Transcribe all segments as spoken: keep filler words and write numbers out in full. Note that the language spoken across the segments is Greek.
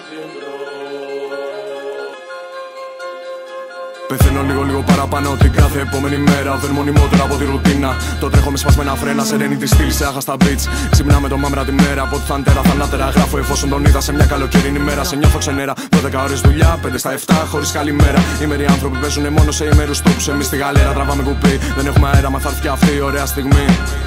Πεθαίνω λίγο λίγο παραπάνω την κάθε επόμενη μέρα. Δεν μονιμότερο από τη ρουτίνα. Το τρέχω με σπασμένα φρένα. Σερένη τη στήλη σε άχαστα beats. Ξυπνάμε το μάμρα τη μέρα. Από τη θαντέρα θανάτερα γράφω εφόσον τον είδα σε μια καλοκαιρινή μέρα. Σε νιώθω ξενέρα. δώδεκα ώρες δουλειά, πέντε στα επτά χωρίς καλημέρα. Οι μερικοί άνθρωποι παίζουν μόνο σε ημέρους τόπους. Εμείς στη γαλέρα τραβάμε κουπί. Δεν έχουμε αέρα, μα θα έρθει αυτή η ωραία στιγμή.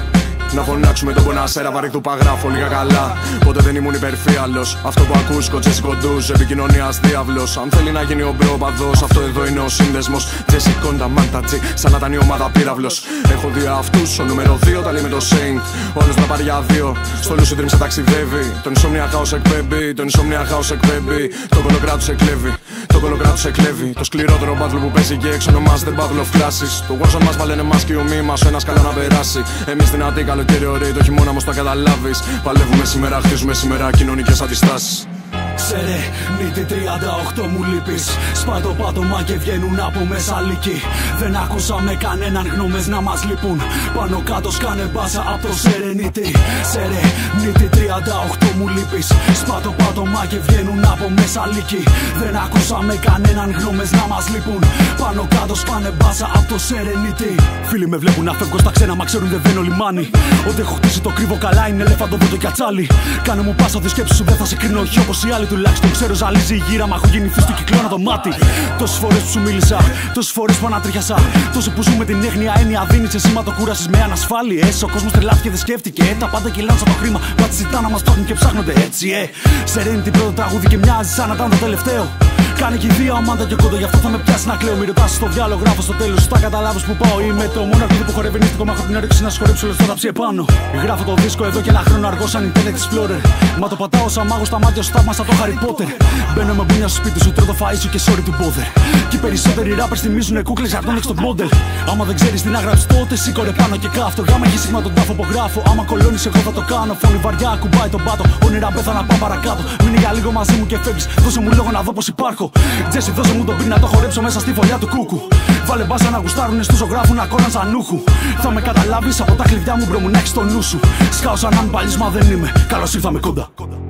Να φωνάξουμε τον πονασέρα, βαρύχτου παγράφω λίγα καλά. Ποτέ δεν ήμουν υπερφύαλος. Αυτό που ακούς, κοτσές κοντούς, επικοινωνίας διάβλος. Αν θέλει να γίνει ο μπρόπαδος, αυτό εδώ είναι ο σύνδεσμος. Τζέσι Κόντα, Μάντατζι, σαν να ήταν η ομάδα πύραυλος. Έχω δει αυτούς, ο νούμερο δύο τα λέει με το Saint. Όλος να πάρει για δύο, στο Lucid Dream σε ταξιδεύει. Τον Insomnia House εκπέμπει, τον Insomnia House εκπέμπει. Το κολοκράτου σε κλέβει, το κολοκράτου σε κλέβει. Το σκληρότερο battle που παίζει και έξω ονομάζεται Battle of Classes. Το Warzone μας βάλαινε μας και η ομή μας, ο ένας καλά να περάσει. Εμείς δυνατοί καλοκαίρι ωραίοι, το χειμώνα όμως το καταλάβεις. Παλεύουμε σήμερα, χτίζουμε σήμερα κοινωνικές αντιστάσεις. Σερέ, νίτη τριάντα οκτώ μου λείπεις. Σπάει το πάτωμα και βγαίνουν από μέσα λύκοι. Δεν ακούσαμε κανέναν γνώμες να μας λείπουν. Πάνω κάτω σκάνε μπάσα από το Serenity. Σερέ, νίτη τριάντα οκτώ μου λείπεις. Σπάει το πάτωμα και βγαίνουν από μέσα λύκοι. Δεν ακούσαμε κανέναν γνώμες να μας λείπουν. Πάνω κάτω σκάνε μπάσα από το Serenity. Φίλοι με βλέπουν να φεύγω στα ξένα, μα ξέρουν δεν βαίνω λιμάνι. Ό,τι έχω χτίσει το κρύβω καλά, είναι ελέφαντο βότο και ατσάλι. Κάνε μου πάσα τη σκέψη σου, δεν θα σε κρίνω όχι όπως οι άλλοι. Τουλάχιστον ξέρω ζαλίζει η γύρα, μα έχω γεννηθεί στο κυκλώνα το μάτι. Τόσες φορές που σου μίλησα, τόσες φορές που ανατρίχιασα. Τόσοι που ζούμε την έγνοια έννοια δίνεις εσύ, μα το κούρασες με ανασφάλειες. Ο κόσμος τρελάθηκε, δεν σκέφτηκε. Ε, τα πάντα κυλάνε σαν το χρήμα. Μα τη ζητά να μας φτιάχνουν και ψάχνονται έτσι, ε. Σερένη την πρώτο τραγούδι και μοιάζει σαν να ήταν το τελευταίο. Κάνει και δύο αμάντα και κόντο, γι' αυτό θα με πιάσει να κλαίω. Μη ρωτάς στο διάλογο, γράφω στο τέλος. Θα καταλάβεις που πάω. Είμαι το μόνο αρκούδι που χορεύει νύχτικο. Μ' έχω την όρεξη να σχολέψω, λες θα τα ψει επάνω. Γράφω το δίσκο εδώ και ένα χρόνο αργό σαν Internet Explorer. Μα το πατάω σαν μάγος στα μάτια σου, θαύμασα το Harry Potter. Μπαίνω με μπουνιά στο σπίτι σου, τρώω το φαΐ σου και sorry to bother. Και οι περισσότεροι rappers θυμίζουνε κούκλες αρτών εξ το model. Άμα δεν ξέρεις τι να γράψεις τότε, σήκωρε πάνω και κάφτω. Γάμα έχει σίγμα τον τάφο που γράφω. Άμα κολώνεις, εγώ θα το κάνω. Φωνή βαριά, κουμπάει τον πάτο. Όνειρα μπέθα να πάω παρακάτω. Μείνε για λίγο μαζί μου και φεύγεις. Δώσε μου λόγο να δω πως υπάρχω. Τζέσι, δώσε μου τον πυρ να το χορέψω μέσα στη φωλιά του κούκου. Βάλε μπάσα να γουστάρουνε στο ζωγράφου να κόραν σαν νούχου. Θα με καταλάβεις από τα κλειδιά μου, μπρο μου να έχεις το νου σου. Σκάω σαν αν παλις, μα δεν είμαι. Καλώς ήρθαμε κοντά.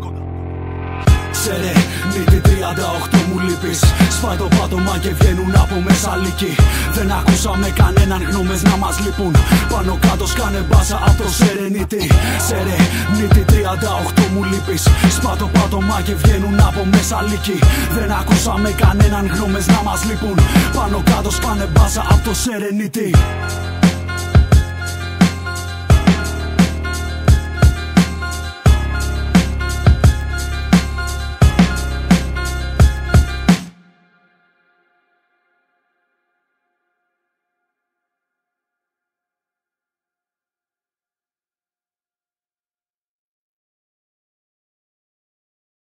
Σερέ, νίτη τριάντα οκτώ μου λείπεις. Σπάει το πάτωμα και βγαίνουν από μέσα λύκοι. Δεν ακούσαμε κανέναν γνώμες να μας λείπουν. Πάνω κάτω σκάνε μπάσα από το Serenity. Σερέ, νίτη τριάντα οκτώ μου λείπεις. Σπάει το πάτωμα και βγαίνουν από μέσα λύκοι. Δεν ακούσαμε κανέναν γνώμες να μας λείπουν. Πάνω κάτω σκάνε μπάσα από το Serenity.